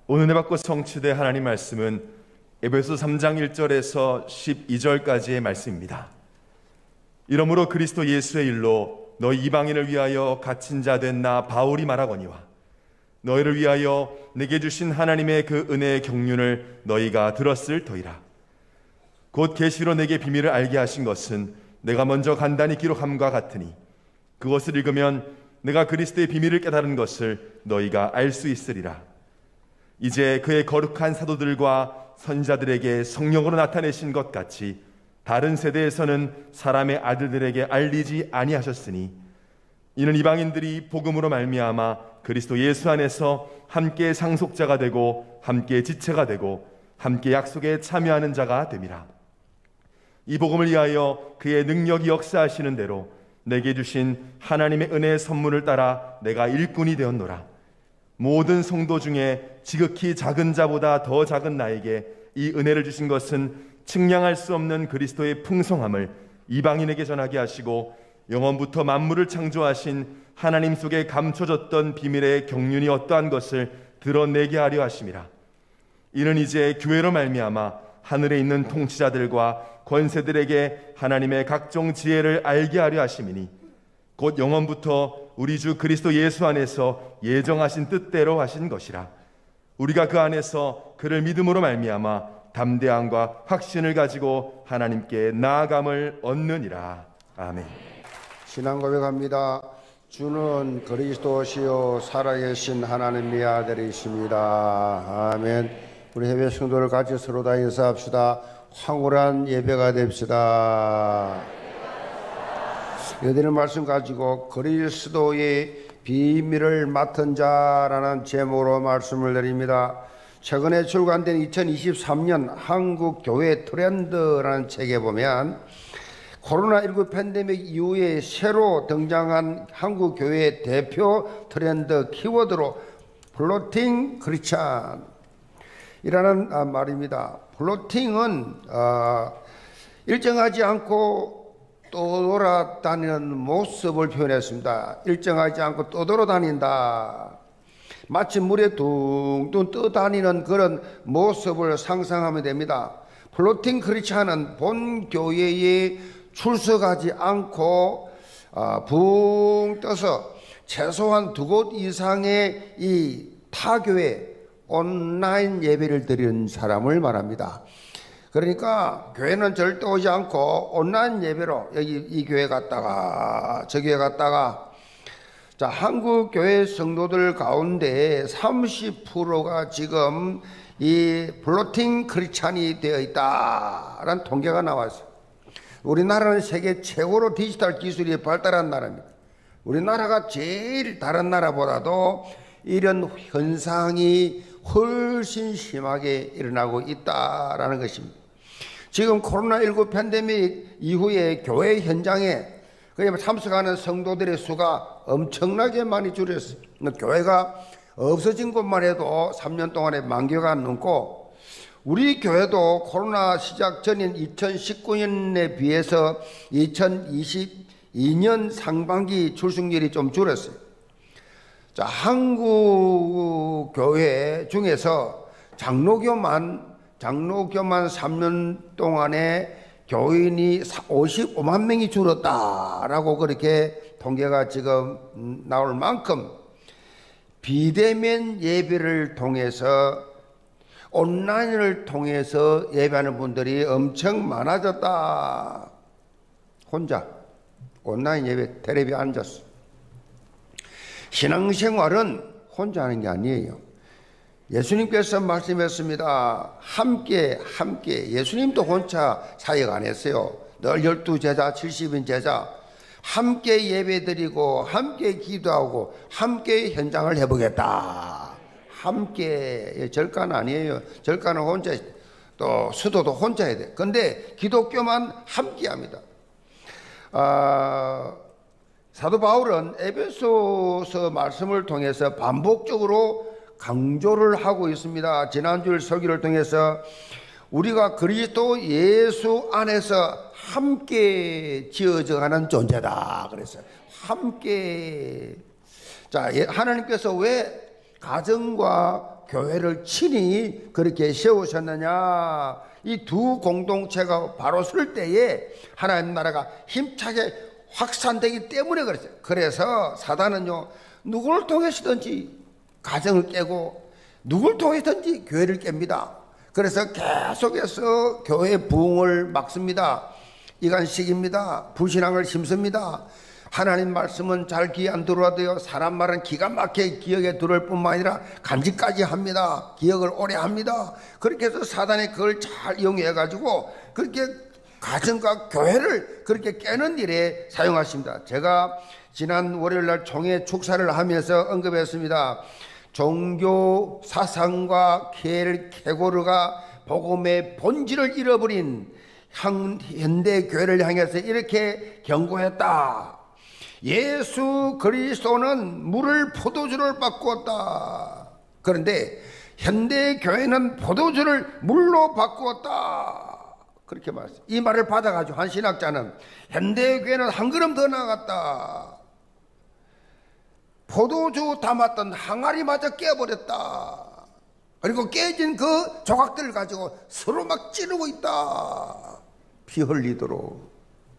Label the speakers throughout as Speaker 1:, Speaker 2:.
Speaker 1: 오늘 은혜 받고 성취될 하나님 말씀은 에베소 3장 1절에서 12절까지의 말씀입니다. 이러므로 그리스도 예수의 일로 너희 이방인을 위하여 갇힌 자 된 나 바울이 말하거니와 너희를 위하여 내게 주신 하나님의 그 은혜의 경륜을 너희가 들었을 터이라. 곧 계시로 내게 비밀을 알게 하신 것은 내가 먼저 간단히 기록함과 같으니 그것을 읽으면 내가 그리스도의 비밀을 깨달은 것을 너희가 알 수 있으리라. 이제 그의 거룩한 사도들과 선지자들에게 성령으로 나타내신 것 같이 다른 세대에서는 사람의 아들들에게 알리지 아니하셨으니 이는 이방인들이 복음으로 말미암아 그리스도 예수 안에서 함께 상속자가 되고 함께 지체가 되고 함께 약속에 참여하는 자가 됨이라. 이 복음을 위하여 그의 능력이 역사하시는 대로 내게 주신 하나님의 은혜의 선물을 따라 내가 일꾼이 되었노라. 모든 성도 중에 지극히 작은 자보다 더 작은 나에게 이 은혜를 주신 것은 측량할 수 없는 그리스도의 풍성함을 이방인에게 전하게 하시고 영원부터 만물을 창조하신 하나님 속에 감춰졌던 비밀의 경륜이 어떠한 것을 드러내게 하려 하심이라. 이는 이제 교회로 말미암아 하늘에 있는 통치자들과 권세들에게 하나님의 각종 지혜를 알게 하려 하심이니 곧 영원부터 우리 주 그리스도 예수 안에서 예정하신 뜻대로 하신 것이라. 우리가 그 안에서 그를 믿음으로 말미암아 담대함과 확신을 가지고 하나님께 나아감을 얻느니라. 아멘.
Speaker 2: 신앙 고백합니다. 주는 그리스도시요 살아계신 하나님의 아들이십니다. 아멘. 우리 해외 성도를 같이 서로 다 인사합시다. 황홀한 예배가 됩시다. 여기는 말씀 가지고 그리스도의 비밀을 맡은 자라는 제목으로 말씀을 드립니다. 최근에 출간된 2023년 한국교회 트렌드라는 책에 보면 코로나19 팬데믹 이후에 새로 등장한 한국교회의 대표 트렌드 키워드로 플로팅 크리스찬 이라는 말입니다. 플로팅은 일정하지 않고 떠돌아다니는 모습을 표현했습니다. 일정하지 않고 떠돌아다닌다. 마치 물에 둥둥 떠다니는 그런 모습을 상상하면 됩니다. 플로팅 크리스찬은 본 교회에 출석하지 않고 붕 떠서 최소한 2곳 이상의 이 타교회 온라인 예배를 드리는 사람을 말합니다. 그러니까 교회는 절대 오지 않고 온라인 예배로 여기 이 교회 갔다가 저 교회 갔다가 자, 한국 교회 성도들 가운데 30%가 지금 이 플로팅 크리스찬이 되어 있다라는 통계가 나왔어요. 우리나라는 세계 최고로 디지털 기술이 발달한 나라입니다. 우리나라가 제일 다른 나라보다도 이런 현상이 훨씬 심하게 일어나고 있다라는 것입니다. 지금 코로나19 팬데믹 이후에 교회 현장에 참석하는 성도들의 수가 엄청나게 많이 줄었어요. 교회가 없어진 곳만 해도 3년 동안에 10,000개가 넘고 우리 교회도 코로나 시작 전인 2019년에 비해서 2022년 상반기 출석률이 좀 줄었어요. 자, 한국 교회 중에서 장로교만 3년 동안에 교인이 55만 명이 줄었다라고 그렇게 통계가 지금 나올 만큼 비대면 예배를 통해서 온라인을 통해서 예배하는 분들이 엄청 많아졌다. 혼자 온라인 예배 텔레비 앉았어. 신앙생활은 혼자 하는 게 아니에요. 예수님께서 말씀했습니다. 함께 예수님도 혼자 사역 안 했어요. 늘 12제자 70인 제자 함께 예배드리고 함께 기도하고 함께 현장을 해보겠다. 함께 절간 아니에요. 절간은 혼자 또 수도도 혼자 해야 돼. 근데 기독교만 함께 합니다. 사도 바울은 에베소서 말씀을 통해서 반복적으로 강조를 하고 있습니다. 지난주 설교를 통해서 우리가 그리스도 예수 안에서 함께 지어져 가는 존재다 그랬어요. 함께. 자, 하나님께서 왜 가정과 교회를 친히 그렇게 세우셨느냐? 이 두 공동체가 바로 설 때에 하나님 나라가 힘차게 확산되기 때문에 그랬어요. 그래서 사단은요, 누구를 통해서든지 가정을 깨고 누구를 통해서든지 교회를 깹니다. 그래서 계속해서 교회 부흥을 막습니다. 이간식입니다. 불신앙을 심습니다. 하나님 말씀은 잘 귀에 안 들어와도요, 사람 말은 기가 막히게 기억에 들어올 뿐만 아니라 간직까지 합니다. 기억을 오래 합니다. 그렇게 해서 사단이 그걸 잘 이용해 가지고 그렇게 가정과 교회를 그렇게 깨는 일에 사용하십니다. 제가 지난 월요일날 총회 축사를 하면서 언급했습니다. 종교 사상과 캐고르가 복음의 본질을 잃어버린 현대 교회를 향해서 이렇게 경고했다. 예수 그리스도는 물을 포도주를 바꾸었다. 그런데 현대 교회는 포도주를 물로 바꾸었다. 그렇게 말했어요. 이 말을 받아가지고 한 신학자는 현대 교회는 한 걸음 더 나아갔다. 포도주 담았던 항아리마저 깨버렸다. 그리고 깨진 그 조각들을 가지고 서로 막 찌르고 있다. 피 흘리도록.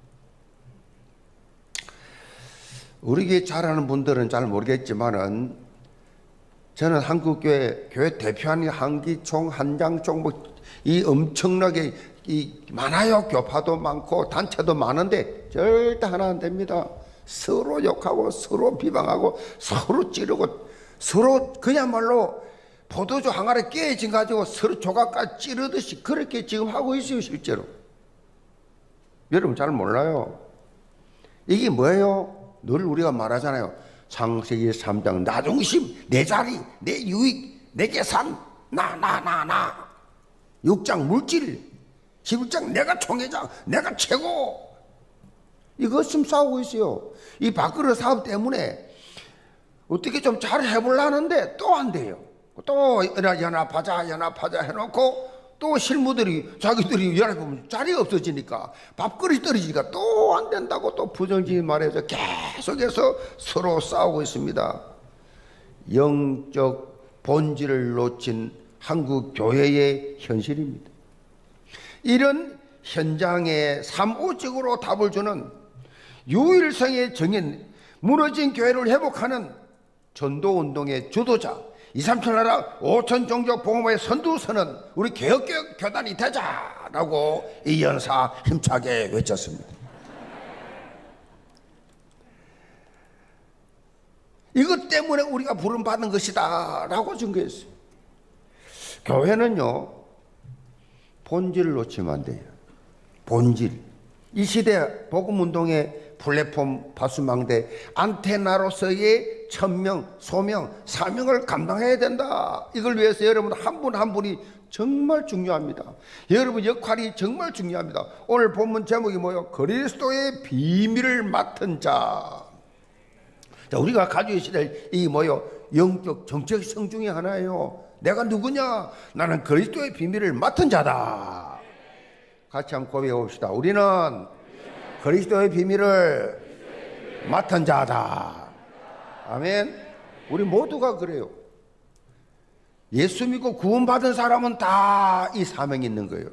Speaker 2: 우리 교회 잘 아는 분들은 잘 모르겠지만은 저는 한국교회 교회 대표하는 한기총, 한장총 이 엄청나게 많아요. 교파도 많고 단체도 많은데 절대 하나 안 됩니다. 서로 욕하고 서로 비방하고 서로 찌르고 서로 그야말로 포도주 항아리 깨진 가지고 서로 조각까지 찌르듯이 그렇게 지금 하고 있어요. 실제로. 여러분 잘 몰라요. 이게 뭐예요? 늘 우리가 말하잖아요. 창세기 3장 나 중심, 내 자리, 내 유익, 내 계산, 나 6장 물질, 11장 내가 총회장, 내가 최고. 이거 지금 싸우고 있어요. 이 밥그릇 사업 때문에 어떻게 좀 잘 해보려는데 또 안 돼요. 또 연합하자 해놓고 또 실무들이 자기들이 연합하면 자리가 없어지니까 밥그릇이 떨어지니까 또 안 된다고 또 부정적인 말해서 계속해서 서로 싸우고 있습니다. 영적 본질을 놓친 한국 교회의 현실입니다. 이런 현장에 삼오직으로 답을 주는 유일성의 정인, 무너진 교회를 회복하는 전도운동의 주도자, 2, 3천 나라 5천 종족 복음화의 선두서는 우리 개혁교육 교단이 되자라고 이 연사 힘차게 외쳤습니다. 이것 때문에 우리가 부름받은 것이다 라고 증거했어요. 교회는요, 본질을 놓치면 안 돼요. 본질. 이 시대 복음운동의 플랫폼 파수망대 안테나로서의 천명, 소명, 사명을 감당해야 된다. 이걸 위해서 여러분 한 분 한 분이 정말 중요합니다. 여러분 역할이 정말 중요합니다. 오늘 본문 제목이 뭐예요? 그리스도의 비밀을 맡은 자. 자, 우리가 가지고 있어야 이 뭐예요? 영적 정체성 중에 하나예요. 내가 누구냐? 나는 그리스도의 비밀을 맡은 자다. 같이 한번 고백해 봅시다. 우리는 그리스도의 비밀을 맡은 자다. 아멘. 우리 모두가 그래요. 예수 믿고 구원받은 사람은 다 이 사명이 있는 거예요.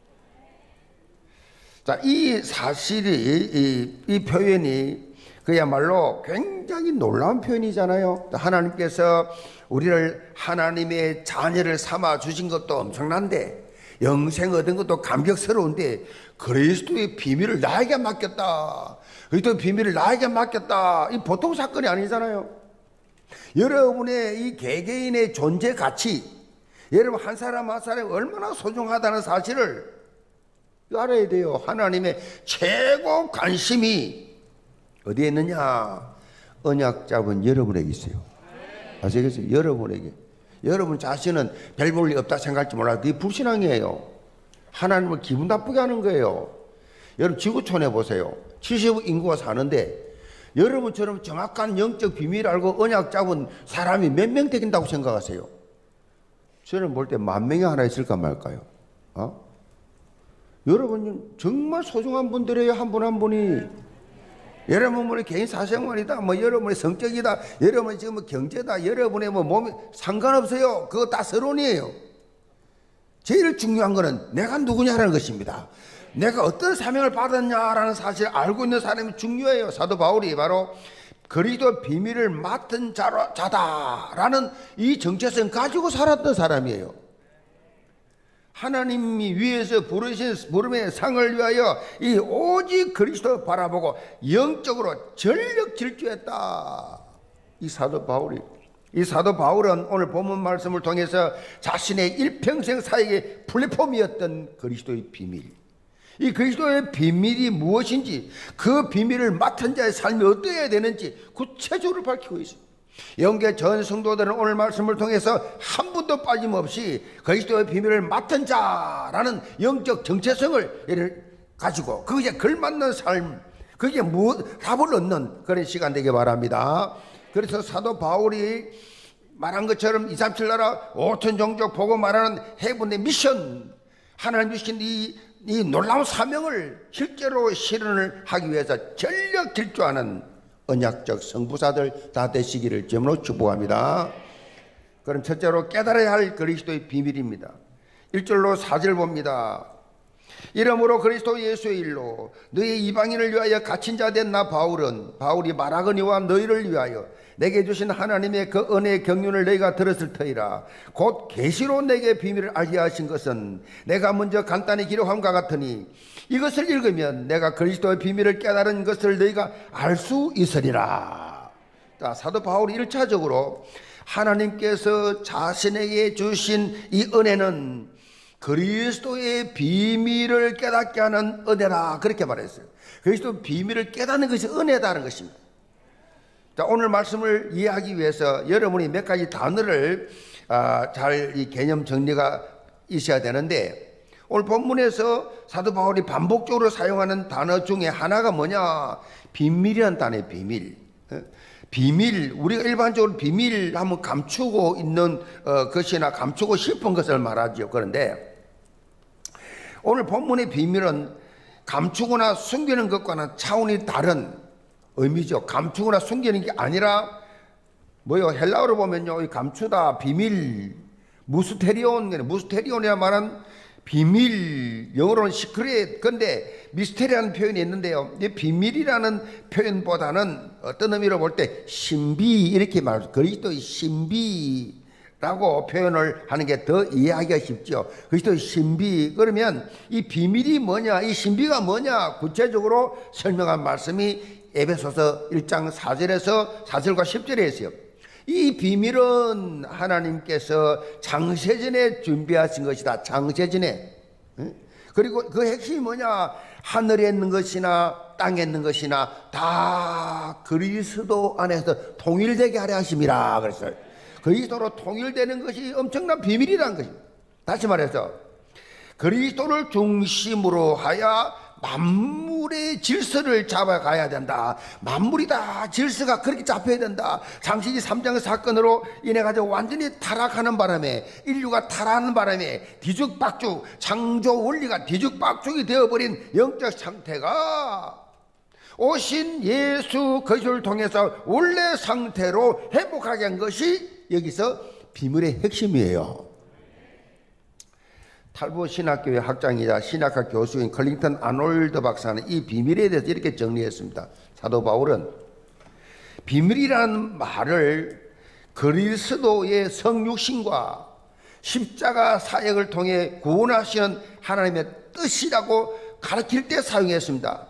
Speaker 2: 자, 이 사실이, 이 표현이 그야말로 굉장히 놀라운 표현이잖아요. 하나님께서 우리를 하나님의 자녀를 삼아 주신 것도 엄청난데, 영생 얻은 것도 감격스러운데, 그리스도의 비밀을 나에게 맡겼다. 그리스도의 비밀을 나에게 맡겼다. 이 보통 사건이 아니잖아요. 여러분의 이 개개인의 존재 가치, 여러분 한 사람 한 사람이 얼마나 소중하다는 사실을 알아야 돼요. 하나님의 최고 관심이 어디에 있느냐? 언약 잡은 여러분에게 있어요. 아시겠어요? 여러분에게. 여러분 자신은 별 볼 일 없다 생각할지 몰라도 그게 불신앙이에요. 하나님을 기분 나쁘게 하는 거예요. 여러분 지구촌에 보세요. 70억 인구가 사는데 여러분처럼 정확한 영적 비밀 알고 언약 잡은 사람이 몇 명 되긴다고 생각하세요? 저는 볼 때 10,000명이 하나 있을까 말까요? 여러분 정말 소중한 분들이에요. 한 분 한 분이. 여러분의 개인 사생활이다, 뭐 여러분의 성격이다, 여러분의 지금 뭐 경제다, 여러분의 뭐 몸이 상관없어요. 그거 다 서론이에요. 제일 중요한 거는 내가 누구냐라는 것입니다. 내가 어떤 사명을 받았냐라는 사실을 알고 있는 사람이 중요해요. 사도 바울이 바로 그리스도 비밀을 맡은 자다라는 이 정체성 가지고 살았던 사람이에요. 하나님이 위에서 부르신 부름의 상을 위하여 이 오직 그리스도 바라보고 영적으로 전력 질주했다. 이 사도 바울은 오늘 본문 말씀을 통해서 자신의 일평생 사역의 플랫폼이었던 그리스도의 비밀, 이 그리스도의 비밀이 무엇인지, 그 비밀을 맡은 자의 삶이 어떠해야 되는지 구체적으로 밝히고 있습니다. 영계 전 성도들은 오늘 말씀을 통해서 한 분도 빠짐없이 그리스도의 비밀을 맡은 자라는 영적 정체성을 가지고 거기에 걸맞는 삶, 거기에 답을 얻는 그런 시간 되길 바랍니다. 그래서 사도 바울이 말한 것처럼 237 나라 5천 종족 보고 말하는 해군의 미션, 하나님 주신 이 놀라운 사명을 실제로 실현을 하기 위해서 전력 질주하는 언약적 성부사들 다 되시기를 주님으로 축복합니다. 그럼 첫째로 깨달아야 할 그리스도의 비밀입니다. 1절로 4절 봅니다. 이러므로 그리스도 예수의 일로 너희 이방인을 위하여 갇힌 자 된 나 바울이 말하거니와 너희를 위하여 내게 주신 하나님의 그 은혜의 경륜을 너희가 들었을 터이라. 곧 계시로 내게 비밀을 알게 하신 것은 내가 먼저 간단히 기록함과 같으니 이것을 읽으면 내가 그리스도의 비밀을 깨달은 것을 너희가 알 수 있으리라. 자, 사도 바울이 1차적으로 하나님께서 자신에게 주신 이 은혜는 그리스도의 비밀을 깨닫게 하는 은혜라, 그렇게 말했어요. 그리스도의 비밀을 깨닫는 것이 은혜다는 것입니다. 자, 오늘 말씀을 이해하기 위해서 여러분이 몇 가지 단어를 잘 이 개념 정리가 있어야 되는데, 오늘 본문에서 사도 바울이 반복적으로 사용하는 단어 중에 하나가 뭐냐? 비밀이라는 단어예요. 비밀. 우리가 일반적으로 비밀 하면 감추고 있는 것이나 감추고 싶은 것을 말하죠. 그런데 오늘 본문의 비밀은 감추거나 숨기는 것과는 차원이 다른 의미죠. 감추거나 숨기는 게 아니라 헬라어로 보면요, 이 감추다, 비밀, 무스테리온이라 말한 비밀, 영어로는 시크릿. 근데 미스테리라는 표현이 있는데요, 이 비밀이라는 표현보다는 어떤 의미로 볼 때 신비, 이렇게 말하죠. 그리스도의 신비라고 표현을 하는 게 더 이해하기가 쉽죠. 그리스도의 신비. 그러면 이 비밀이 뭐냐, 이 신비가 뭐냐, 구체적으로 설명한 말씀이 에베소서 1장 4절과 10절에 있어요. 이 비밀은 하나님께서 장세전에 준비하신 것이다. 장세전에. 그리고 그 핵심이 뭐냐? 하늘에 있는 것이나 땅에 있는 것이나 다 그리스도 안에서 통일되게 하려 하심이라 그랬어요. 그리스도로 통일되는 것이 엄청난 비밀이라는 것입니다. 다시 말해서 그리스도를 중심으로 하여 만물의 질서를 잡아가야 된다. 만물이 다 질서가 그렇게 잡혀야 된다. 창세기 3장 사건으로 인해 가지고 완전히 타락하는 바람에, 인류가 타락하는 바람에 뒤죽박죽, 창조 원리가 뒤죽박죽이 되어버린 영적 상태가 오신 예수 그리스도를 통해서 원래 상태로 회복하게 한 것이 여기서 비밀의 핵심이에요. 탈보 신학교의 학장이자 신학학 교수인 클링턴 아놀드 박사는 이 비밀에 대해서 이렇게 정리했습니다. 사도 바울은 비밀이라는 말을 그리스도의 성육신과 십자가 사역을 통해 구원하시는 하나님의 뜻이라고 가르칠 때 사용했습니다.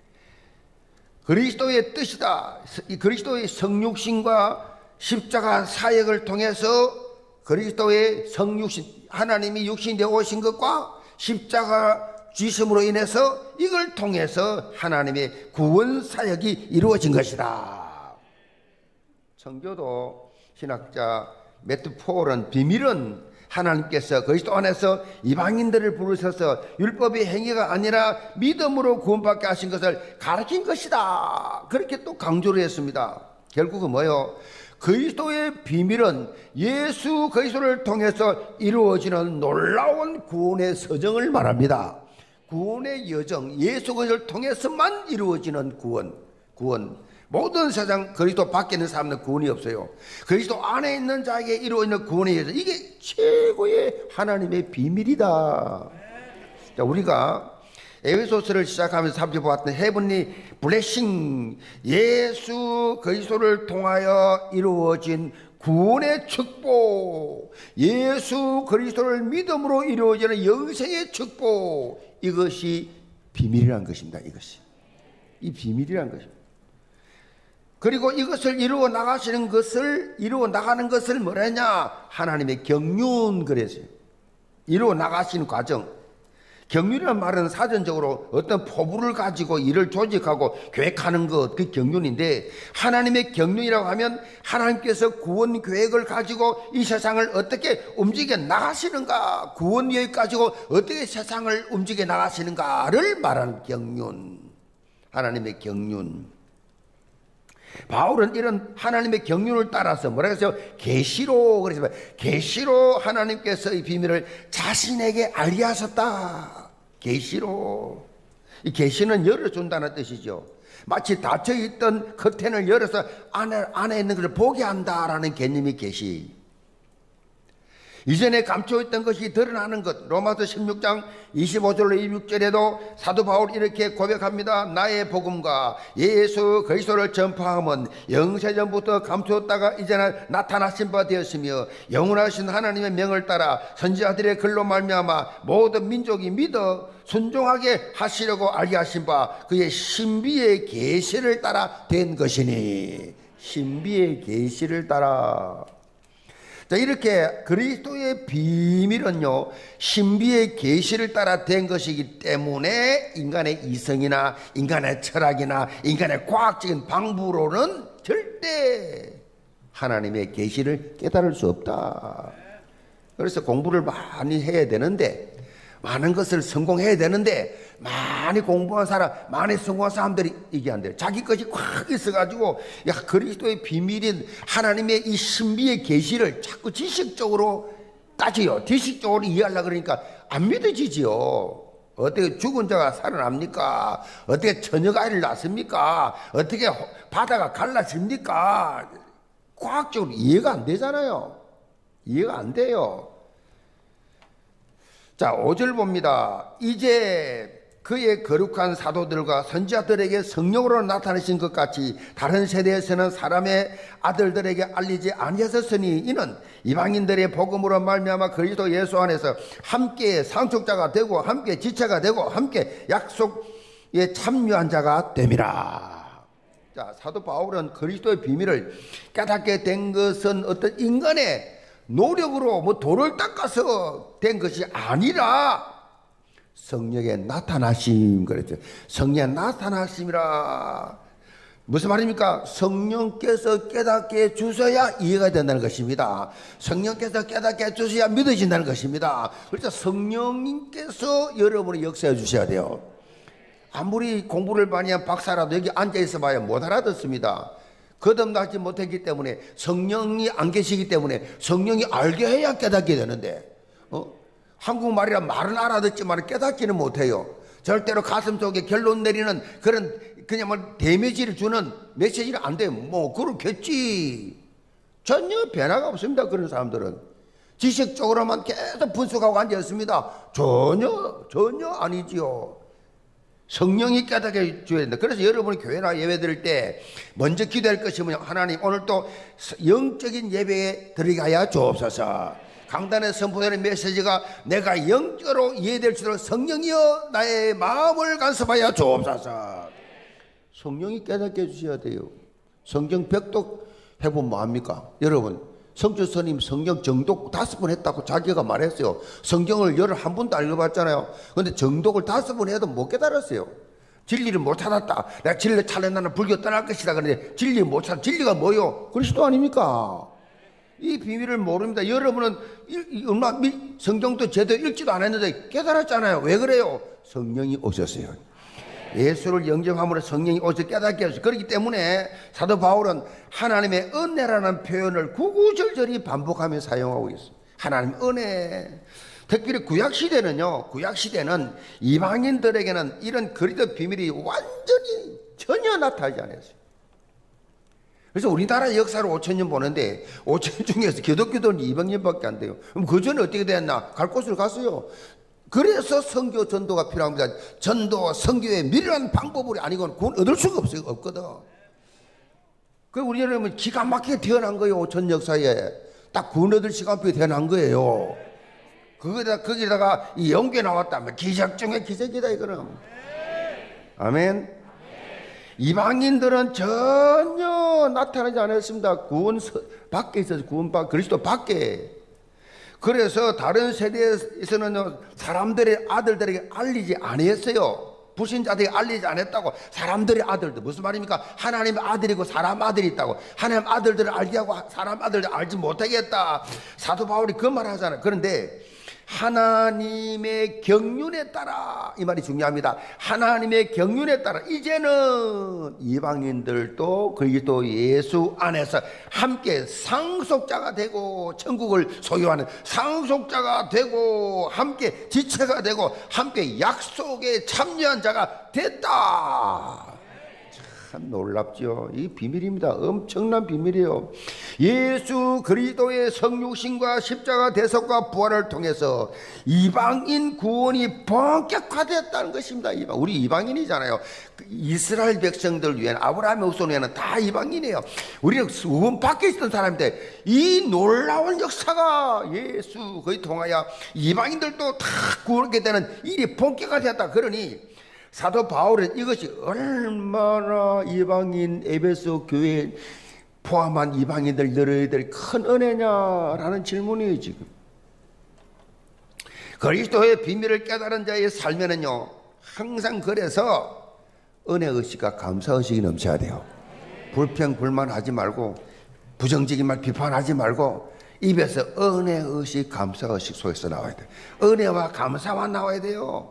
Speaker 2: 그리스도의 뜻이다. 그리스도의 성육신과 십자가 사역을 통해서 그리스도의 성육신, 하나님이 육신이 되어 오신 것과 십자가 주심으로 인해서 이걸 통해서 하나님의 구원 사역이 이루어진 것이다. 청교도 신학자 매트 폴은 비밀은 하나님께서 그리스도 안에서 이방인들을 부르셔서 율법의 행위가 아니라 믿음으로 구원받게 하신 것을 가르친 것이다. 그렇게 또 강조를 했습니다. 결국은 뭐예요? 그리스도의 비밀은 예수 그리스도를 통해서 이루어지는 놀라운 구원의 서정을 말합니다. 구원의 여정, 예수 그리스도를 통해서만 이루어지는 구원, 구원. 모든 세상 그리스도 밖에 있는 사람들은 구원이 없어요. 그리스도 안에 있는 자에게 이루어지는 구원에 의해서 이게 최고의 하나님의 비밀이다. 자, 우리가 에베소서를 시작하면서 살펴 보았던 헤븐리 블레싱, 예수 그리스도를 통하여 이루어진 구원의 축복, 예수 그리스도를 믿음으로 이루어지는 영생의 축복, 이것이 비밀이라는 것입니다. 이 비밀이라는 것입니다. 그리고 이것을 이루어 나가는 것을 뭐라 했냐? 하나님의 경륜 그랬어요. 이루어 나가시는 과정. 경륜이라는 말은 사전적으로 어떤 포부를 가지고 일을 조직하고 계획하는 것, 그 경륜인데, 하나님의 경륜이라고 하면 하나님께서 구원 계획을 가지고 이 세상을 어떻게 움직여 나가시는가, 구원 계획 가지고 어떻게 세상을 움직여 나가시는가를 말하는 경륜, 하나님의 경륜. 바울은 이런 하나님의 경륜을 따라서 뭐라 그랬어요? 계시로, 그래서 계시로 하나님께서 이 비밀을 자신에게 알게 하셨다. 계시로. 이 계시는 열어준다는 뜻이죠. 마치 닫혀있던 커튼을 열어서 안에 있는 것을 보게 한다라는 개념이 계시. 이전에 감춰있던 것이 드러나는 것. 로마서 16장 25절로 26절에도 사도 바울이 이렇게 고백합니다. 나의 복음과 예수 그리스도를 전파함은 영세전부터 감추었다가 이제는 나타나신 바 되었으며 영원하신 하나님의 명을 따라 선지자들의 글로 말미암아 모든 민족이 믿어 순종하게 하시려고 알게 하신 바 그의 신비의 계시를 따라 된 것이니. 신비의 계시를 따라. 자, 이렇게 그리스도의 비밀은요, 신비의 계시를 따라 된 것이기 때문에 인간의 이성이나 인간의 철학이나 인간의 과학적인 방법으로는 절대 하나님의 계시를 깨달을 수 없다. 그래서 공부를 많이 해야 되는데, 많은 것을 성공해야 되는데, 많이 공부한 사람, 많이 성공한 사람들이 이게 안 돼요. 자기 것이 꽉 있어가지고, 야, 그리스도의 비밀인 하나님의 이 신비의 계시를 자꾸 지식적으로 따져요. 지식적으로 이해하려고 그러니까 안 믿어지지요. 어떻게 죽은 자가 살아납니까? 어떻게 처녀가 아이를 낳습니까? 어떻게 바다가 갈라집니까? 과학적으로 이해가 안 되잖아요. 이해가 안 돼요. 자, 5절 봅니다. 이제 그의 거룩한 사도들과 선지자들에게 성령으로 나타나신 것 같이 다른 세대에서는 사람의 아들들에게 알리지 아니하셨으니 이는 이방인들의 복음으로 말미암아 그리스도 예수 안에서 함께 상속자가 되고 함께 지체가 되고 함께 약속에 참여한 자가 됨이라. 자, 사도 바울은 그리스도의 비밀을 깨닫게 된 것은 어떤 인간의 노력으로 뭐 돌을 닦아서 된 것이 아니라 성령의 나타나심 그랬죠. 성령의 나타나심이라. 무슨 말입니까? 성령께서 깨닫게 해주셔야 이해가 된다는 것입니다. 성령께서 깨닫게 해주셔야 믿어진다는 것입니다. 그래서 성령님께서 여러분을 역사해 주셔야 돼요. 아무리 공부를 많이 한 박사라도 여기 앉아있어 봐야 못 알아듣습니다. 거듭나지 못했기 때문에, 성령이 안 계시기 때문에 성령이 알게 해야 깨닫게 되는데, 한국말이라 말은 알아듣지만 깨닫지는 못해요. 절대로 가슴 속에 결론 내리는 그냥 뭐 데미지를 주는 메시지는 안 돼요. 뭐 그렇겠지. 전혀 변화가 없습니다. 그런 사람들은 지식적으로만 계속 분석하고 앉아있습니다. 전혀 아니지요. 성령이 깨닫게 해줘야 된다. 그래서 여러분이 교회나 예배 드릴 때 먼저 기도할 것이 뭐냐. 하나님, 오늘 또 영적인 예배에 들어가게 하여 주옵소서. 강단에 선포되는 메시지가 내가 영적으로 이해될 수 있도록 성령이여 나의 마음을 간섭하여 주옵소서. 성령이 깨닫게 해주셔야 돼요. 성경 백독 해보면 뭐합니까? 여러분, 성주 스님 성경 정독 5번 했다고 자기가 말했어요. 성경을 11번도 안 읽어봤잖아요. 근데 정독을 5번 해도 못 깨달았어요. 진리를 못 찾았다. 내가 진리를 찾는 나는 불교 떠날 것이다. 그런데 진리 못 찾아. 진리가 뭐요? 그리스도 아닙니까? 이 비밀을 모릅니다. 여러분은 성경도 제대로 읽지도 않았는데 깨달았잖아요. 왜 그래요? 성령이 오셨어요. 예수를 영접함으로 성령이 오셔서 깨닫게 하셨어요. 그렇기 때문에 사도 바울은 하나님의 은혜라는 표현을 구구절절히 반복하며 사용하고 있어요. 하나님 은혜. 특별히 구약시대는 이방인들에게는 이런 그리스도 비밀이 완전히 전혀 나타나지 않았어요. 그래서 우리나라 역사를 5,000년 보는데 5,000년 중에서 기독교도는 200년밖에 안 돼요. 그럼 그 전에 어떻게 됐나? 갈 곳을 갔어요. 그래서 선교 전도가 필요합니다. 전도 선교의 미련한 방법이 아니고는 그건 얻을 수가 없거든. 그 우리는 기가 막히게 태어난 거예요. 5천 역사에 딱 구원 얻을 시간표에 태어난 거예요. 거기다가 이 연계 나왔다면 기적 중에 기적이다 이거는. 아멘. 이방인들은 전혀 나타나지 않았습니다. 구원 밖에 있어서 그리스도 밖에. 그래서 다른 세대에서는 사람들의 아들들에게 알리지 않았어요. 불신자들에게 알리지 않았다고. 사람들의 아들들 무슨 말입니까? 하나님의 아들이고 사람 아들이 있다고. 하나님 아들들을 알게 하고 사람 아들들 알지 못하겠다. 사도 바울이 그 말 하잖아요. 그런데 하나님의 경륜에 따라, 이 말이 중요합니다. 하나님의 경륜에 따라 이제는 이방인들도 그리스도 예수 안에서 함께 상속자가 되고 천국을 소유하는 상속자가 되고 함께 지체가 되고 함께 약속에 참여한 자가 됐다. 참 놀랍죠. 이 비밀입니다. 엄청난 비밀이에요. 예수 그리스도의 성육신과 십자가 대속과 부활을 통해서 이방인 구원이 본격화됐다는 것입니다. 우리 이방인이잖아요. 이스라엘 백성들 위에는, 아브라함의 후손 위에는 다 이방인이에요. 우리는 구원 밖에 있던 사람인데 이 놀라운 역사가 예수 거기 통하여 이방인들도 다 구원하게 되는 일이 본격화되었다. 그러니 사도 바울은 이것이 얼마나 이방인 에베소 교회에 포함한 이방인들 늘어야 될 큰 은혜냐라는 질문이에요. 지금 그리스도의 비밀을 깨달은 자의 삶에는요 항상 그래서 은혜의식과 감사의식이 넘쳐야 돼요. 불평불만하지 말고 부정적인 말 비판하지 말고 입에서 은혜의식 감사의식 속에서 나와야 돼요. 은혜와 감사만 나와야 돼요.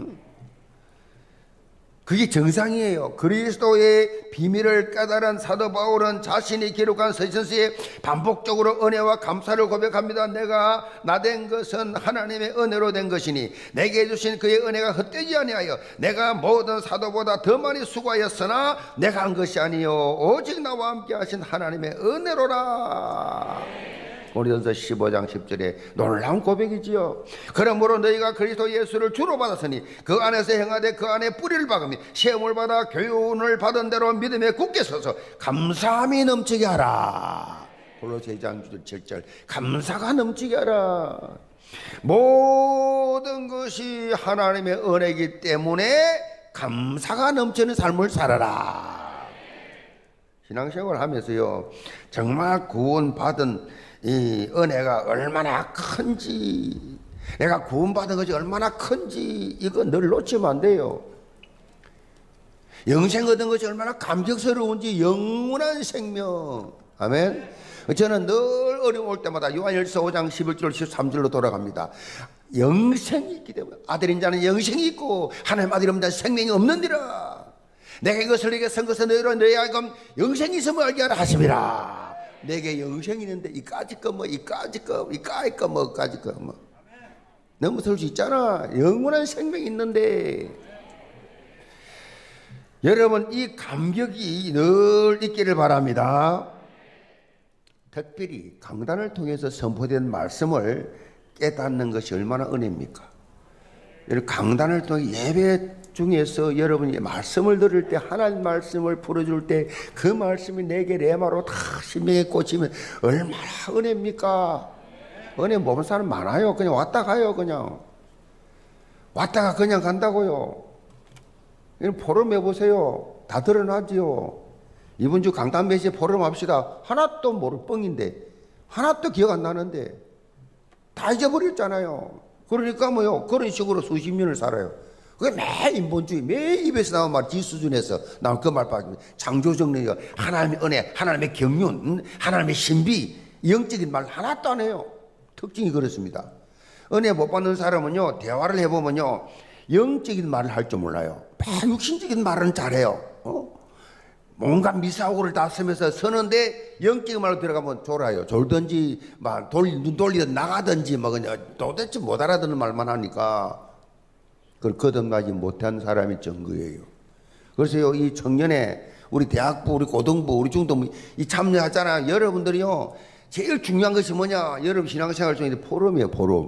Speaker 2: 그게 정상이에요. 그리스도의 비밀을 깨달은 사도 바울은 자신이 기록한 서신서에 반복적으로 은혜와 감사를 고백합니다. 내가 나된 것은 하나님의 은혜로 된 것이니 내게 주신 그의 은혜가 헛되지 아니하여 내가 모든 사도보다 더 많이 수고하였으나 내가 한 것이 아니요 오직 나와 함께 하신 하나님의 은혜로라. 고린도서 15장 10절에 놀라운 고백이지요. 그러므로 너희가 그리스도 예수를 주로 받았으니 그 안에서 행하되 그 안에 뿌리를 박으며 시험을 받아 교훈을 받은 대로 믿음에 굳게 서서 감사함이 넘치게 하라. 골로새 2장 7절 감사가 넘치게 하라. 모든 것이 하나님의 은혜이기 때문에 감사가 넘치는 삶을 살아라. 신앙생활을 하면서요 정말 구원받은 이 은혜가 얼마나 큰지, 내가 구원받은 것이 얼마나 큰지 이거 늘 놓치면 안 돼요. 영생 얻은 것이 얼마나 감격스러운지, 영원한 생명. 아멘. 저는 늘 어려움 올 때마다 요한일서 5장 11절 13절로 돌아갑니다. 영생이 있기 때문에 아들인 자는 영생이 있고 하나님 아들이 없는 자는 생명이 없는디라. 내가 이것을 너희에게 쓴 것은 너희로 너희 하여금 영생이 있음을 알게 하라 하심이라. 내게 영생이 있는데 이까짓 거 뭐 이까짓 거 이까짓 거 뭐 까짓 거 뭐 넘어설 수 있잖아. 영원한 생명이 있는데. 여러분 이 감격이 늘 있기를 바랍니다. 특별히 강단을 통해서 선포된 말씀을 깨닫는 것이 얼마나 은혜입니까? 여러분 강단을 통해 예배 중에서 여러분이 말씀을 들을 때 하나님 말씀을 풀어줄 때 그 말씀이 내게 레마로 다 심령에 꽂히면 얼마나 은혜입니까? 은혜 모르는 사람 많아요. 그냥 왔다 가요. 그냥 왔다가 그냥 간다고요. 포럼 해보세요. 다 드러나지요. 이번 주 강단 메시지 포럼 합시다. 하나도 모를 뻥인데 하나도 기억 안 나는데 다 잊어버렸잖아요. 그러니까 뭐요 그런 식으로 수십 년을 살아요. 그게 매 인본주의, 매 입에서 나온 말, 지 수준에서 나온 그 말밖에 창조정리가 하나님의 은혜, 하나님의 경륜, 하나님의 신비, 영적인 말 하나도 안 해요. 특징이 그렇습니다. 은혜 못 받는 사람은요, 대화를 해보면요, 영적인 말을 할 줄 몰라요. 육신적인 말은 잘해요. 뭔가 미사오를 다 쓰면서 서는데 영적인 말로 들어가면 졸아요. 졸든지 막 눈 돌리듯 나가든지 막 그냥 도대체 못 알아듣는 말만 하니까 그걸 거듭나지 못한 사람이 증거예요. 그래서 이 청년회 우리 대학부, 우리 고등부, 우리 중등부 이 참여하잖아요. 여러분들이요 제일 중요한 것이 뭐냐? 여러분 신앙생활 중에 포럼이에요.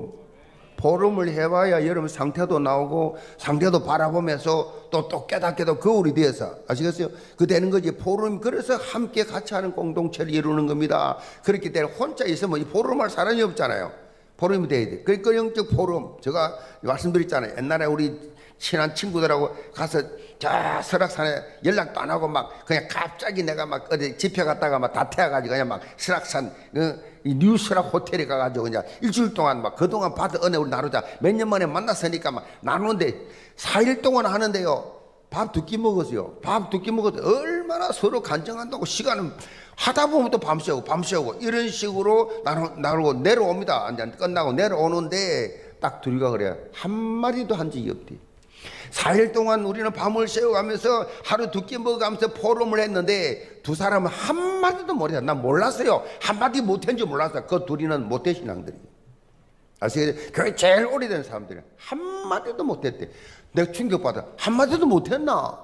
Speaker 2: 포럼을 해봐야 여러분 상태도 나오고 상태도 바라보면서 또 깨닫게도 거울이 되어서 아시겠어요? 그 되는 거지. 포럼. 그래서 함께 같이 하는 공동체를 이루는 겁니다. 그렇기 때문에 혼자 있으면 이 포럼할 사람이 없잖아요. 포럼이 돼야 돼. 그러니까 영적 포럼. 제가 말씀드렸잖아요. 옛날에 우리 친한 친구들하고 가서 저 설악산에 연락도 안 하고 막 그냥 갑자기 내가 막 어디 집회 갔다가 막 다 태워가지고 그냥 막 설악산 이 뉴설악 호텔에 가가지고 그냥 일주일 동안 막 그동안 받은 은혜를 나누자. 몇 년 만에 만났으니까 막 나누는데 4일 동안 하는데요. 밥 두 끼 먹었어요. 밥 두 끼 먹어도 얼마나 서로 간증한다고 시간은 하다 보면 또 밤새우고 이런 식으로 나누고 내려옵니다. 이제 끝나고 내려오는데 딱 둘이가 그래요. 한마디도 한 적이 없대. 4일 동안 우리는 밤을 새워가면서 하루 두 끼 먹어가면서 포럼을 했는데 두 사람은 한마디도 못해요. 난 몰랐어요. 한마디 못한 줄 몰랐어요. 그 둘이는 못된 신앙들이에요. 아시겠어요? 교회 제일 오래된 사람들이 한마디도 못했대. 내가 충격받아. 한마디도 못했나?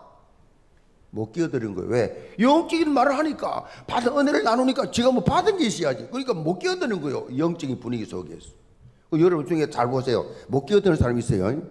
Speaker 2: 못 끼어드린 거예요. 왜? 영적인 말을 하니까 받은 은혜를 나누니까 지가 뭐 받은 게 있어야지. 그러니까 못 끼어드는 거예요. 영적인 분위기 속에서. 여러분 중에 잘 보세요. 못 끼어드는 사람 있어요.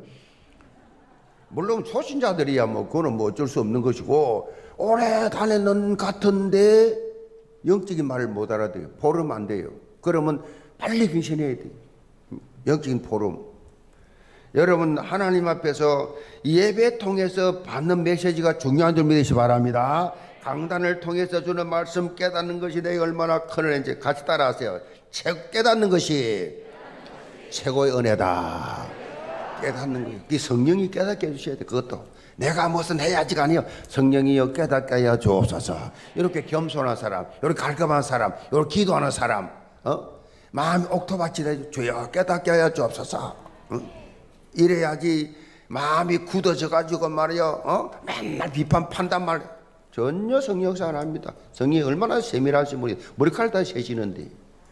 Speaker 2: 물론 초신자들이야 뭐 그거는 뭐 어쩔 수 없는 것이고 오래 다녔는 같은데 영적인 말을 못 알아들어요. 포럼 안 돼요. 그러면 빨리 갱신해야 돼요. 영적인 포럼. 여러분 하나님 앞에서 예배 통해서 받는 메시지가 중요한 줄 믿으시 바랍니다. 강단을 통해서 주는 말씀 깨닫는 것이 내게 얼마나 큰 은혜인지 같이 따라하세요. 깨닫는 것이 최고의 은혜다. 깨닫는 거예요. 이 성령이 깨닫게 해주셔야 돼. 그것도 내가 무슨 해야지가 아니요. 성령이여 깨닫게 하여 주옵소서. 이렇게 겸손한 사람, 이렇게 갈급한 사람, 이렇게 기도하는 사람, 마음이 옥토밭이 돼 주여 깨닫게 하여 주옵소서. 이래야지 마음이 굳어져 가지고 말이요. 맨날 비판 판단 말 전혀 성령 역사 안 합니다. 성령이 얼마나 세밀하신지 머리카락 다 세시는데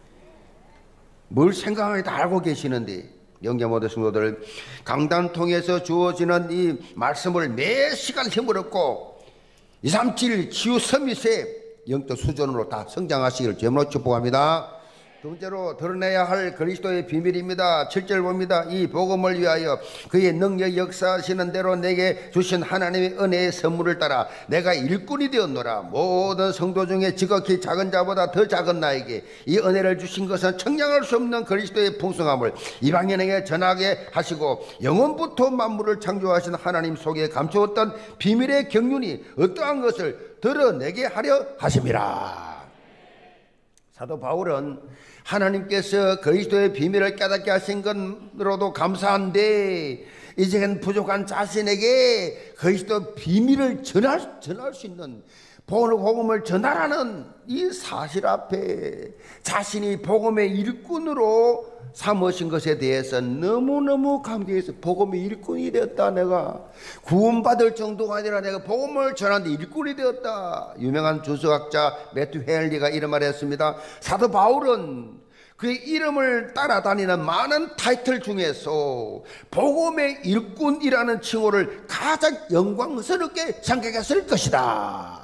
Speaker 2: 뭘 생각하게 다 알고 계시는데. 영계 모든 성도들 강단 통해서 주어지는 이 말씀을 매 시간 힘을 얻고 237 치유 서밋의 영적 수준으로 다 성장하시기를 주님으로 축복합니다. 두 번째로 드러내야 할 그리스도의 비밀입니다. 7절 봅니다. 이 복음을 위하여 그의 능력 역사하시는 대로 내게 주신 하나님의 은혜의 선물을 따라 내가 일꾼이 되었노라. 모든 성도 중에 지극히 작은 자보다 더 작은 나에게 이 은혜를 주신 것은 청량할 수 없는 그리스도의 풍성함을 이방인에게 전하게 하시고 영원부터 만물을 창조하신 하나님 속에 감추었던 비밀의 경륜이 어떠한 것을 드러내게 하려 하심이라. 사도 바울은 하나님께서 그리스도의 비밀을 깨닫게 하신 것으로도 감사한데 이제는 부족한 자신에게 그리스도 비밀을 전할 수 있는 복음을 전하라는 이 사실 앞에 자신이 복음의 일꾼으로 삼으신 것에 대해서 너무너무 감격해서 복음의 일꾼이 되었다. 내가 구원받을 정도가 아니라 내가 복음을 전하는데 일꾼이 되었다. 유명한 주석학자 매튜 헤일리가 이런 말을 했습니다. 사도 바울은 그의 이름을 따라다니는 많은 타이틀 중에서 복음의 일꾼이라는 칭호를 가장 영광스럽게 생각했을 것이다.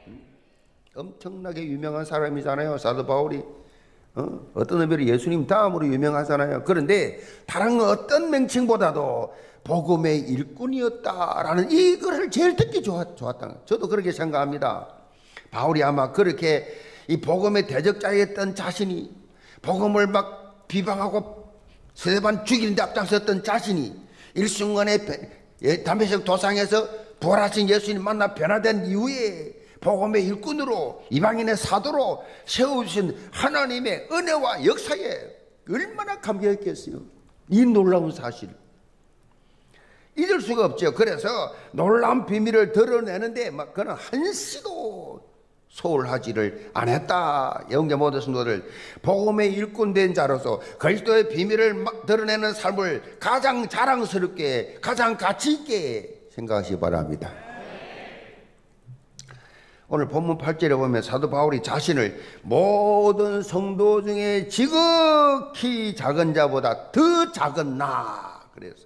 Speaker 2: 엄청나게 유명한 사람이잖아요. 사도 바울이 어떤 의미로 예수님 다음으로 유명하잖아요. 그런데 다른 어떤 명칭보다도 복음의 일꾼이었다라는 이거를 제일 듣기 좋았다. 저도 그렇게 생각합니다. 바울이 아마 그렇게 이 복음의 대적자였던 자신이 복음을 막 비방하고 스데반 죽이는데 앞장섰던 자신이 일순간에 담메색 도상에서 부활하신 예수님 만나 변화된 이후에 복음의 일꾼으로 이방인의 사도로 세우신 하나님의 은혜와 역사에 얼마나 감격했겠어요. 이 놀라운 사실 잊을 수가 없죠. 그래서 놀라운 비밀을 드러내는데 막 그는 한시도 소홀하지를 안 했다. 영계 모든 성도들 복음의 일꾼된 자로서 그리스도의 비밀을 드러내는 삶을 가장 자랑스럽게 가장 가치 있게 생각하시기 바랍니다. 오늘 본문 8절에 보면 사도 바울이 자신을 모든 성도 중에 지극히 작은 자보다 더 작은 나 그랬어요.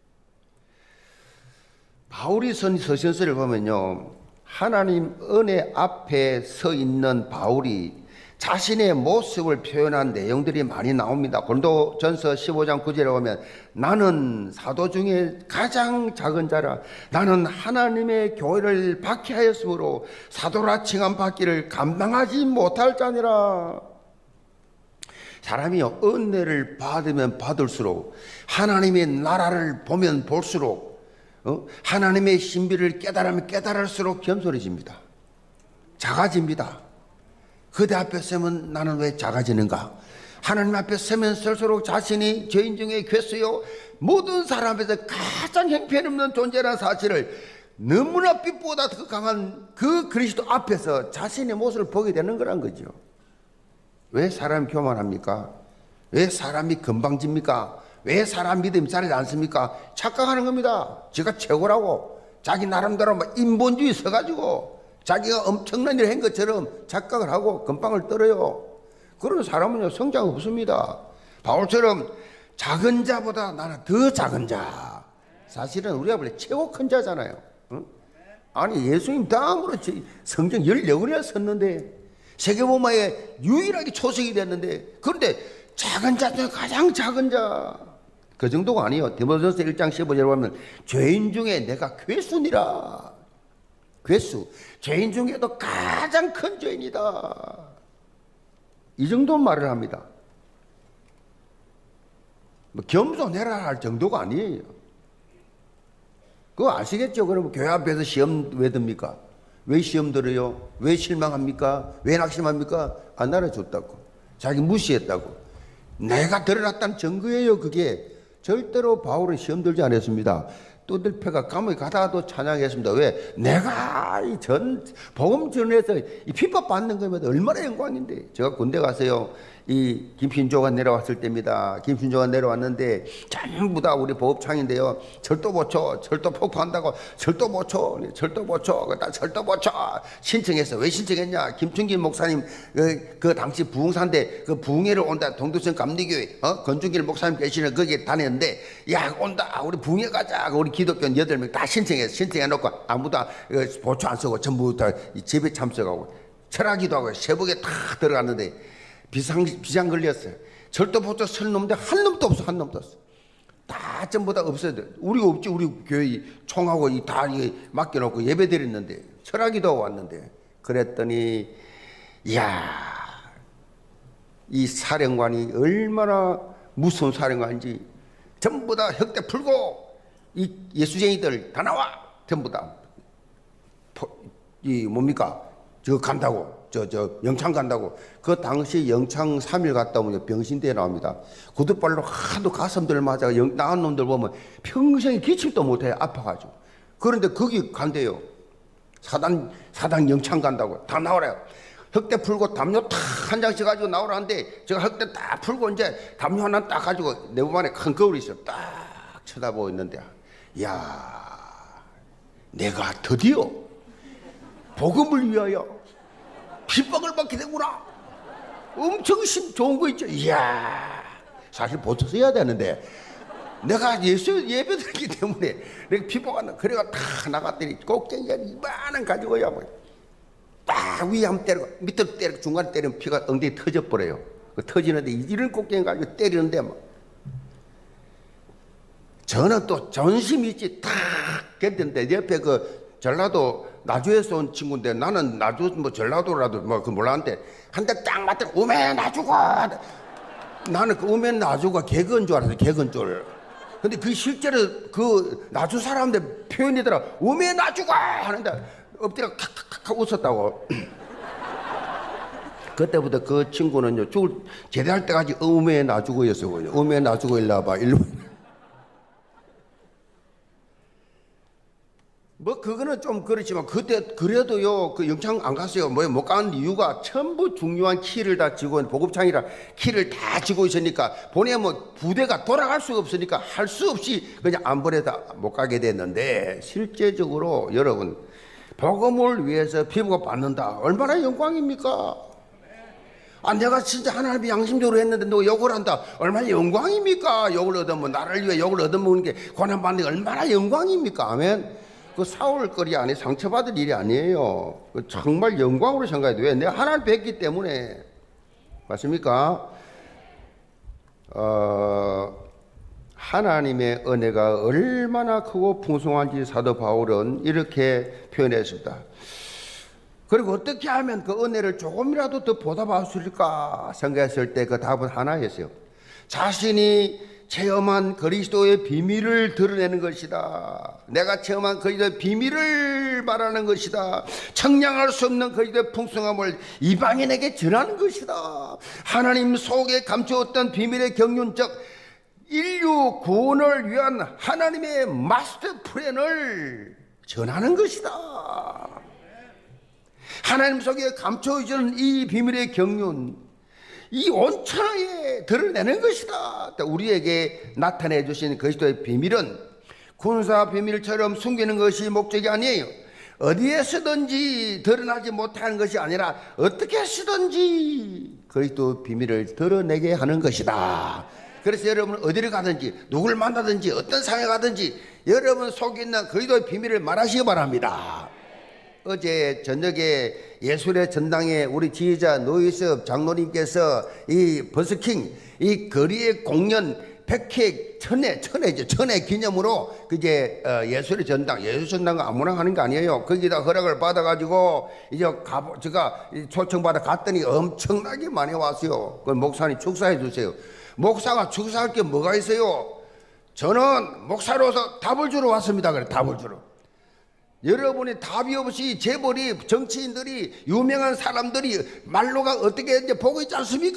Speaker 2: 바울이 쓴 서신서를 보면요, 하나님 은혜 앞에 서 있는 바울이 자신의 모습을 표현한 내용들이 많이 나옵니다. 고린도전서 15장 9절에 보면 나는 사도 중에 가장 작은 자라, 나는 하나님의 교회를 박해하였으므로 사도라 칭함 받기를 감당하지 못할 자니라. 사람이요, 은혜를 받으면 받을수록, 하나님의 나라를 보면 볼수록, 하나님의 신비를 깨달으면 깨달을수록 겸손해집니다. 작아집니다. 그대 앞에 서면 나는 왜 작아지는가? 하나님 앞에 서면 설수록 자신이 죄인 중에 괴수요 모든 사람 앞에서 가장 형편없는 존재라는 사실을 너무나 빛보다 더 강한 그 그리스도 앞에서 자신의 모습을 보게 되는 거란 거죠. 왜 사람이 교만합니까? 왜 사람이 건방집니까? 왜 사람 믿음이 자리지 않습니까? 착각하는 겁니다. 제가 최고라고 자기 나름대로 인본주의 써가지고 자기가 엄청난 일을 한 것처럼 착각을 하고 건빵을 떨어요. 그런 사람은요, 성장 없습니다. 바울처럼 작은 자보다 나는 더 작은 자. 사실은 우리가 원래 최고 큰 자잖아요. 응? 아니, 예수님 다음으로 성경 14권이나 썼는데 세계복음화에 유일하게 초석이 됐는데, 그런데 작은 자 중에 가장 작은 자, 그 정도가 아니에요. 디모데전서 1장 15절에 보면 죄인 중에 내가 괴수니라. 괴수, 죄인 중에도 가장 큰 죄인이다. 이 정도 말을 합니다. 뭐 겸손해라 할 정도가 아니에요. 그거 아시겠죠? 그러면 교회 앞에서 시험 왜 듭니까? 왜 시험 들어요? 왜 실망합니까? 왜 낙심합니까? 안 알아줬다고. 자기 무시했다고. 내가 드러났다는 증거예요, 그게. 절대로 바울은 시험 들지 않았습니다. 두들패가 감옥에 가다가도 찬양했습니다. 왜? 내가 이 복음 전에서 이 핍박 받는 거면 얼마나 영광인데. 제가 군대 가서요, 이 김신조가 내려왔을 때입니다. 김신조가 내려왔는데 전부 다 우리 보급창인데요, 철도 보초, 철도 폭파한다고 철도 보초, 철도 보초, 그다 철도 보초 신청했어. 왜 신청했냐? 김충길 목사님 그 당시 부흥사인데 그 부흥회를 온다. 동두천 감리교회 건중길 목사님 계시는 거기에 다녔는데, 야 온다, 우리 부흥회 가자. 우리 기독교 8명 다 신청했어. 신청해놓고 아무도 보초 안 쓰고 전부 다 집에 참석하고 철학기도 하고 새벽에 다 들어갔는데 비상 걸렸어요. 절도 보초 설 놈인데 한 놈도 없어. 한 놈도 없어. 다 전부 다 없어야 돼. 우리가 없지. 우리 교회 총하고 다 맡겨놓고 예배 드렸는데, 철학기도 왔는데, 그랬더니 이야, 이 사령관이 얼마나 무서운 사령관인지 전부 다 혁대 풀고 이 예수쟁이들 다 나와. 전부 다 이 뭡니까? 저 간다고. 영창 간다고. 그 당시 영창 3일 갔다 오면 병신대에 나옵니다. 구두발로 하도 가슴들 맞아 나은 놈들 보면 평생에 기침도 못해. 아파가지고. 그런데 거기 간대요. 사단 영창 간다고. 다 나오래요. 흑대 풀고 담요 탁 한 장씩 가지고 나오라는데, 제가 흑대 딱 풀고 이제 담요 하나 딱 가지고 내부만에 큰 거울이 있어. 딱 쳐다보고 있는데, 야, 내가 드디어 복음을 위하여 핍박을 받게 되구나. 엄청 좋은 거 있죠. 이야, 사실 보초 써야 되는데 내가 예수 예배 드리기 때문에 내가 핍박한다. 그래가 다 나갔더니 꼭쟁이가 이만한 가지고야 딱 위에 한번 때리고 밑으로 때리고 중간에 때리면 피가 엉덩이 터져버려요. 그 터지는데 이런 꼭쟁이 가지고 때리는데 저는 또 전심이 있지. 탁 했는데 옆에 그 전라도 나주에서 온 친구인데, 나는 나주 전라도라도 그 몰랐는데 한 대 딱 맞더니 우메 나주가. 나는 그 우메 나주가 개그인 줄 알았어요. 개그인 줄. 근데 그 실제로 그 나주 사람들 표현이더라. 우메 나주가 하는데 엎드려 칵칵칵 웃었다고. 그때부터 그 친구는요, 제대할 때까지 우메 나주고였어요. 우메 나주고 일로 와봐. 일로. 그거는 좀 그렇지만, 그때 그래도요, 그 영창 안 갔어요. 못 가는 이유가 전부 중요한 키를 다 쥐고, 보급창이라 키를 다 쥐고 있으니까, 보내면 부대가 돌아갈 수가 없으니까 할 수 없이 그냥 안 보내다 못 가게 됐는데, 실제적으로 여러분, 복음을 위해서 피부가 받는다. 얼마나 영광입니까? 내가 진짜 하나님의 양심적으로 했는데 너 욕을 한다. 얼마나 영광입니까? 욕을 얻으면, 나를 위해 욕을 얻어먹는 게 고난받는 게 얼마나 영광입니까? 아멘. 그 싸울 거리 안에 상처받을 일이 아니에요. 정말 영광으로 생각해야 돼. 왜? 내가 하나님 뵙기 때문에. 맞습니까? 하나님의 은혜가 얼마나 크고 풍성한지 사도 바울은 이렇게 표현했습니다. 그리고 어떻게 하면 그 은혜를 조금이라도 더 보답할 수 있을까 생각했을 때 그 답은 하나였어요. 자신이 체험한 그리스도의 비밀을 드러내는 것이다. 내가 체험한 그리스도의 비밀을 말하는 것이다. 청량할 수 없는 그리스도의 풍성함을 이방인에게 전하는 것이다. 하나님 속에 감추었던 비밀의 경륜, 즉 인류 구원을 위한 하나님의 마스터 플랜을 전하는 것이다. 하나님 속에 감춰지는 이 비밀의 경륜, 이 온천하에 드러내는 것이다. 우리에게 나타내 주신 그리스도의 비밀은 군사 비밀처럼 숨기는 것이 목적이 아니에요. 어디에 쓰든지 드러나지 못하는 것이 아니라 어떻게 쓰든지 그리스도 비밀을 드러내게 하는 것이다. 그래서 여러분 어디를 가든지 누굴 만나든지 어떤 상황에 가든지 여러분 속에 있는 그리스도의 비밀을 말하시기 바랍니다. 어제 저녁에 예술의 전당에 우리 지휘자 노이섭 장로님께서 이 버스킹 이 거리의 공연 100회 천회 기념으로 그게 예술의 전당, 예술 전당은 아무나 하는 게 아니에요. 거기다 허락을 받아가지고 이제 제가 초청받아 갔더니 엄청나게 많이 왔어요. 그 목사님 축사해 주세요. 목사가 축사할 게 뭐가 있어요? 저는 목사로서 답을 주러 왔습니다. 그래, 답을 주러. 여러분이 답이 없이 재벌이, 정치인들이, 유명한 사람들이 말로가 어떻게 이제 보고 있지 않습니까?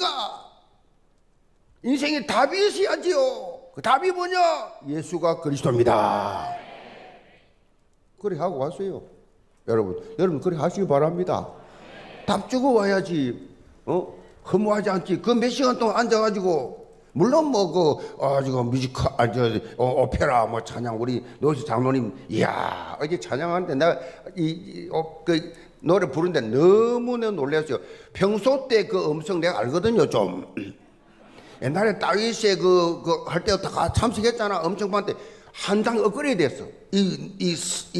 Speaker 2: 인생에 답이 있어야지요. 그 답이 뭐냐? 예수가 그리스도입니다. 그래 하고 왔어요. 여러분 그래 하시기 바랍니다. 답 주고 와야지. 허무하지 않지. 그 몇 시간 동안 앉아가지고. 물론 지금 뮤지컬, 오페라, 찬양, 우리 노시 장로님, 이야, 어제 찬양하는데 내가 그 노래 부르는데 너무나 놀랐어요. 평소 때 그 음성 내가 알거든요, 좀. 옛날에 다윗의 할 때 다 참석했잖아. 엄청 봤는데 한 장 엇거려야 됐어. 이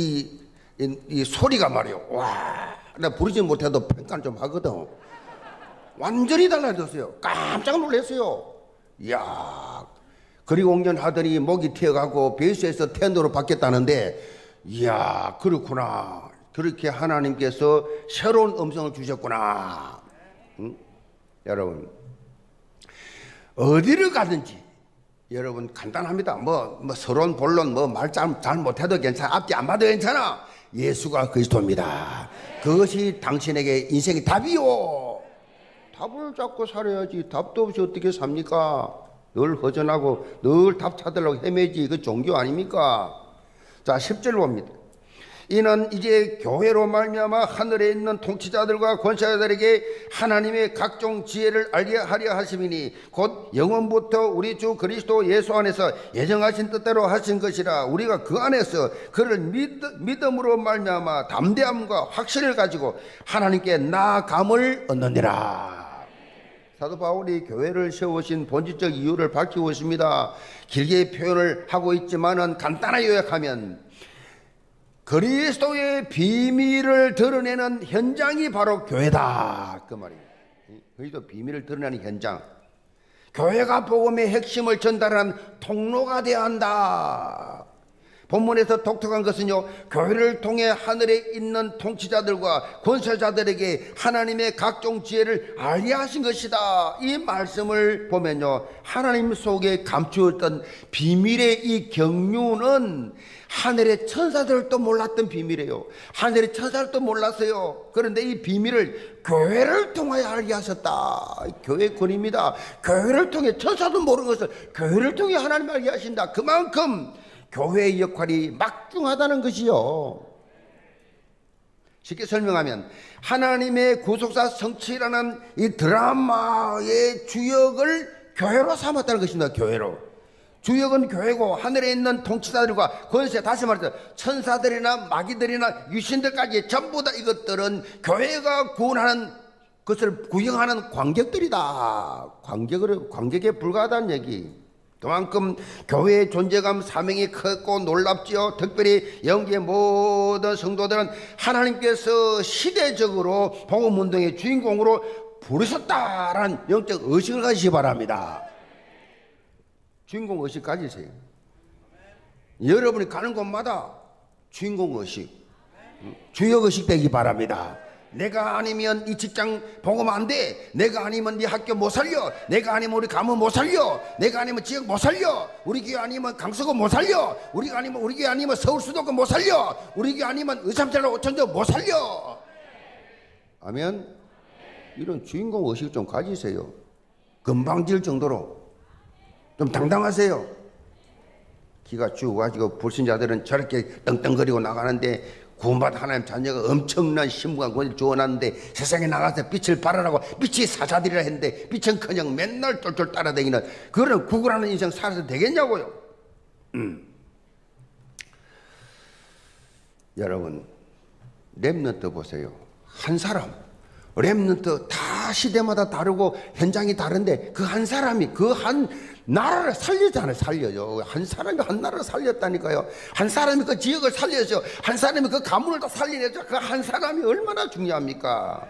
Speaker 2: 소리가 말이요. 와, 내가 부르지 못해도 평가를 좀 하거든. 완전히 달라졌어요. 깜짝 놀랐어요. 이야, 그리고 공연하더니 목이 튀어가고 베이스에서 테너로 바뀌었다는데, 이야, 그렇구나. 그렇게 하나님께서 새로운 음성을 주셨구나. 응? 여러분, 어디를 가든지, 여러분, 간단합니다. 서론, 본론, 말 잘 못해도 괜찮아. 앞뒤 안 봐도 괜찮아. 예수가 그리스도입니다. 그것이 당신에게 인생의 답이요. 답을 잡고 살아야지. 답도 없이 어떻게 삽니까? 늘 허전하고 늘 답 찾으려고 헤매지. 그 종교 아닙니까? 자, 10절 봅니다. 이는 이제 교회로 말미암아 하늘에 있는 통치자들과 권세자들에게 하나님의 각종 지혜를 알게 하려 하심이니 곧 영원부터 우리 주 그리스도 예수 안에서 예정하신 뜻대로 하신 것이라. 우리가 그 안에서 그를 믿음으로 말미암아 담대함과 확신을 가지고 하나님께 나아감을 얻느니라. 사도 바울이 교회를 세우신 본질적 이유를 밝히고 있습니다. 길게 표현을 하고 있지만은 간단하게 요약하면 그리스도의 비밀을 드러내는 현장이 바로 교회다. 그 말이에요. 그리스도 비밀을 드러내는 현장. 교회가 복음의 핵심을 전달하는 통로가 되어야 한다. 본문에서 독특한 것은요, 교회를 통해 하늘에 있는 통치자들과 권세자들에게 하나님의 각종 지혜를 알게 하신 것이다. 이 말씀을 보면요, 하나님 속에 감추었던 비밀의 이 경륜은 하늘의 천사들도 몰랐던 비밀이에요. 하늘의 천사들도 몰랐어요. 그런데 이 비밀을 교회를 통하여 알게 하셨다. 교회 권입니다. 교회를 통해, 천사도 모르는 것을 교회를 통해 하나님 알게 하신다. 그만큼 교회의 역할이 막중하다는 것이요. 쉽게 설명하면 하나님의 구속사 성취라는 이 드라마의 주역을 교회로 삼았다는 것입니다. 교회로. 주역은 교회고 하늘에 있는 통치자들과 권세, 다시 말해서 천사들이나 마귀들이나 유신들까지 전부 다 이것들은 교회가 구원하는 것을 구경하는 관객들이다. 관객에 불과하다는 얘기. 그만큼 교회의 존재감, 사명이 크고 놀랍지요. 특별히 영계의 모든 성도들은 하나님께서 시대적으로 복음운동의 주인공으로 부르셨다라는 영적 의식을 가지시기 바랍니다. 주인공 의식 가지세요. 여러분이 가는 곳마다 주인공 의식, 주역 의식 되기 바랍니다. 내가 아니면 이 직장 복음 안 돼. 내가 아니면 이 학교 못 살려. 내가 아니면 우리 가문 못 살려. 내가 아니면 지역 못 살려. 우리 교회 아니면 강서구 못 살려. 우리 교회 아니면 서울 수도권 못 살려. 우리 교회 아니면 의삼천로 오천도 못 살려. 아멘. 이런 주인공 의식 좀 가지세요. 금방질 정도로 좀 당당하세요. 기가 죽어가지고 불신자들은 저렇게 떵떵거리고 나가는데 구원받은 하나님 자녀가 엄청난 신부가 권위를 주어놨는데 세상에 나가서 빛을 발하라고 빛이 사자들이라 했는데 빛은커녕 맨날 쫄쫄 따라다니는 그런 구걸하는 인생 살아도 되겠냐고요. 여러분, 렘넌트 보세요. 한 사람, 렘넌트 다 시대마다 다르고 현장이 다른데 그 한 사람이 그 한 나라를 살리잖아요. 살려요. 한 사람이 한 나라를 살렸다니까요. 한 사람이 그 지역을 살려서 한 사람이 그 가문을 다 살리내죠. 그 한 사람이 얼마나 중요합니까?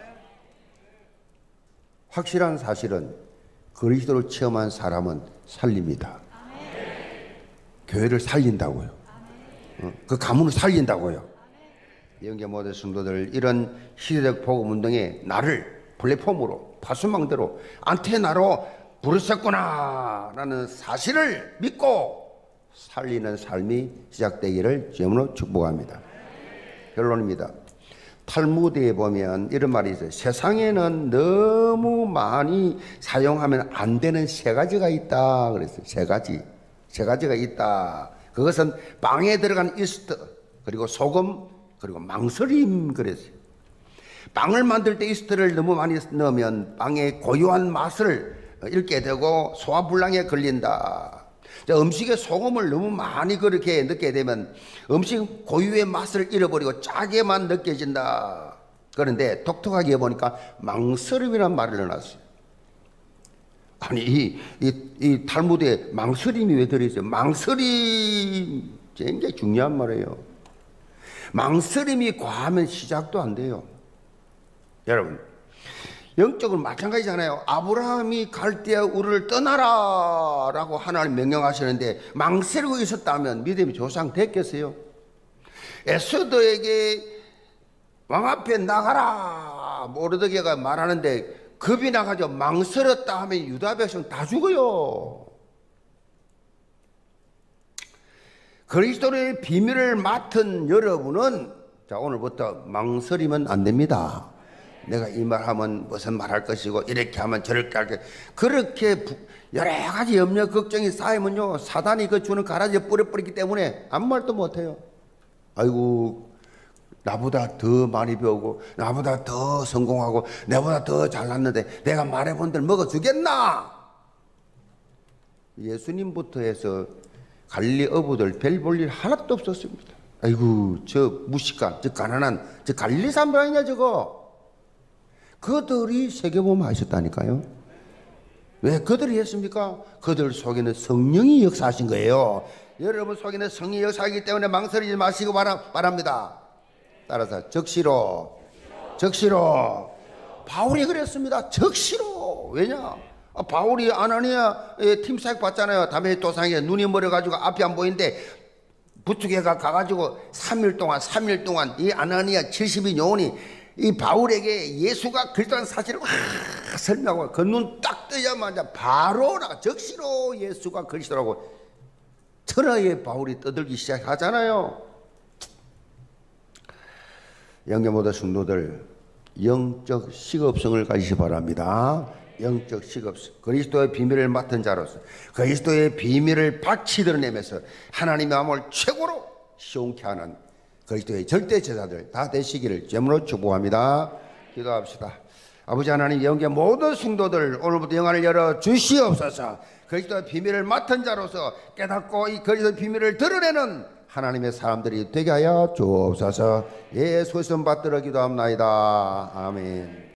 Speaker 2: 확실한 사실은 그리스도를 체험한 사람은 살립니다. 교회를 살린다고요. 그 가문을 살린다고요. 영계 모든 성도들, 이런 시대적 복음운동에 나를 플랫폼으로 파수망대로 안테나로 부르셨구나 라는 사실을 믿고 살리는 삶이 시작되기를 주님으로 축복합니다. 결론입니다. 탈무드에 보면 이런 말이 있어요. 세상에는 너무 많이 사용하면 안 되는 세 가지가 있다 그랬어요. 세 가지가 있다. 그것은 빵에 들어간 이스트, 그리고 소금, 그리고 망설임 그랬어요. 빵을 만들 때 이스트를 너무 많이 넣으면 빵의 고유한 맛을 잃게 되고 소화불량에 걸린다. 음식에 소금을 너무 많이 그렇게 넣게 되면 음식 고유의 맛을 잃어버리고 짜게만 느껴진다. 그런데 독특하게 보니까 망설임이라는 말을 넣어놨어요. 아니 이 탈무드에 망설임이 왜 들어있어요? 망설임 굉장히 중요한 말이에요. 망설임이 과하면 시작도 안 돼요. 여러분, 영적으로 마찬가지잖아요. 아브라함이 갈대아 우르를 떠나라 라고 하나님 명령하시는데 망설이고 있었다면 믿음이 조상됐겠어요? 에스더에게 왕 앞에 나가라 모르드게가 말하는데 겁이 나가지고 망설였다 하면 유다 백성 다 죽어요. 그리스도의 비밀을 맡은 여러분은 자, 오늘부터 망설이면 안 됩니다. 내가 이 말하면 무슨 말할 것이고 이렇게 하면 저렇게 할 것, 그렇게 여러 가지 염려 걱정이 쌓이면요 사단이 그 주는 가라지에 뿌려버리기 때문에 아무 말도 못해요. 아이고 나보다 더 많이 배우고 나보다 더 성공하고 나보다 더 잘났는데 내가 말해본 대로 먹어주겠나? 예수님부터 해서 갈릴리 어부들 별 볼 일 하나도 없었습니다. 아이고 저 무식한 저 가난한 저 갈릴리 사람 아니냐 저거. 그들이 세계복음을 하셨다니까요. 왜 그들이 했습니까? 그들 속에는 성령이 역사하신 거예요. 여러분 속에는 성령이 역사하기 때문에 망설이지 마시고 바랍니다. 따라서 적시로 바울이 그랬습니다. 적시로. 왜냐? 바울이 아나니아의 팀 사역 받잖아요. 담에 도상에 눈이 멀어가지고 앞이 안 보이는데 부축해가 가가지고 3일 동안 이 아나니아 70인 요원이 이 바울에게 예수가 그리스도라는 사실을 설명하고 그 눈 딱 뜨자마자 바로 나가 적시로 예수가 그리스도라고 천하의 바울이 떠들기 시작하잖아요. 영계 모든 성도들 영적 식업성을 가지시 바랍니다. 영적 식업성, 그리스도의 비밀을 맡은 자로서 그리스도의 비밀을 박치 드러내면서 하나님의 마음을 최고로 시원케 하는 그리스도의 절대 제자들 다 되시기를 주님으로 축복합니다. 기도합시다. 아버지 하나님, 영계 모든 성도들 오늘부터 영안을 열어 주시옵소서. 그리스도의 비밀을 맡은 자로서 깨닫고 이 그리스도의 비밀을 드러내는 하나님의 사람들이 되게 하여 주옵소서. 예수의 이름 받들어 기도합나이다. 아멘.